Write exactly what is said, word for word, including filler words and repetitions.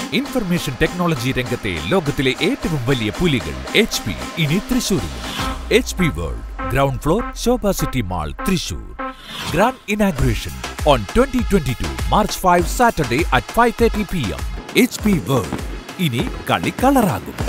Information technology രംഗത്തെ ലോകത്തിലെ ഏറ്റവും വലിയ പുലികൾ എച്ച് പി ഇനി തൃശൂരിൽ. H P world ground floor Sobha city mall Thrissur. Grand inauguration on twenty twenty-two March fifth Saturday at five thirty p m H P World. ഇനി കളി കളറാകും.